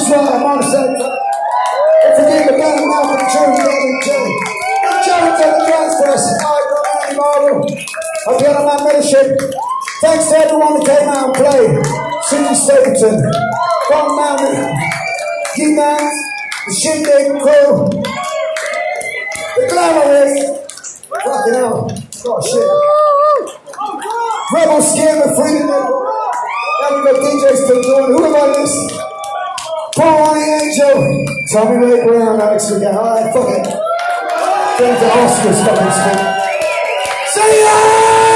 why I'm on the same track. Don't forget the band now for the true Gavin J. Jones on the drums for us. Andy Marvel. Hope you had a man medicine. Thanks to everyone that came out and played. Sidney Stapleton, Ron Mountain, G-Man, the Shindig crew, the Glamourists. Fucking hell. Oh shit. Rebel Skin, the Freedom Network. Now we got DJ still doing. Who am I listening? Paul Ronnie Angel. Tommy Ray Brown, Alex again. Alright, fuck it. Going to Oscars fucking speak. See ya!